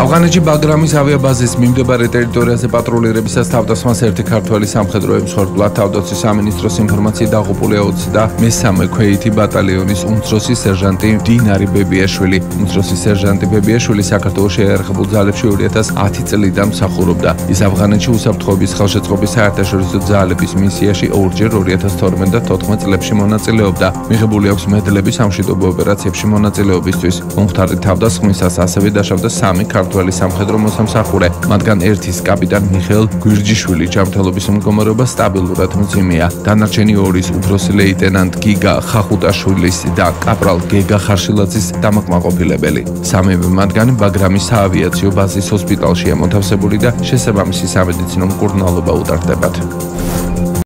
ავღანეთში ბაგრამის ავიაბაზის მიმდებარე ტერიტორიაზე პატრულირებისას თავდასხმას ერთი ქართველი სამხედრო ემსხვერპლა. თავდაცვის სამინისტროს ინფორმაციით დაღუპულია 23 ქვეითი ბატალიონის უმცროსი სერჟანტი დინარი ბებიაშვილი. უმცროსი სერჟანტი ბებიაშვილი საქართველოს შეიარაღებულ ძალებში 2010 წლიდან მსახურობდა. ის ავღანეთში უსაფრთხოების ხელშეწყობის საერთაშორისო ძალების მისიაში ორჯერ 2012 და 2014 წლებში მონაწილეობდა. მიღებული აქვს მედლები სამშვიდობო ოპერაციებში მონაწილეობისთვის. მომხდარი თავდასხმისას ასევე დაშავდა 3 ქართველი სამხედრო მოსამსახურე, მათგან ერთის კაპიტან მიხეილ გვირჯიშვილი ჯანმრთელობის მდგომარეობა სტაბილურად მძიმეა. დანარჩენი ორის უფროსი ლეიტენანტ გიგა ხახუტაშვილის და კაპრალ გეგა ხარშილაძის დამაკმაყოფილებელი. სამივე მათგანი ბაგრამის საავიაციო ბაზის ჰოსპიტალშია მოთავსებული და შესაბამისი სამედიცინო მკურნალობა უტარდებათ.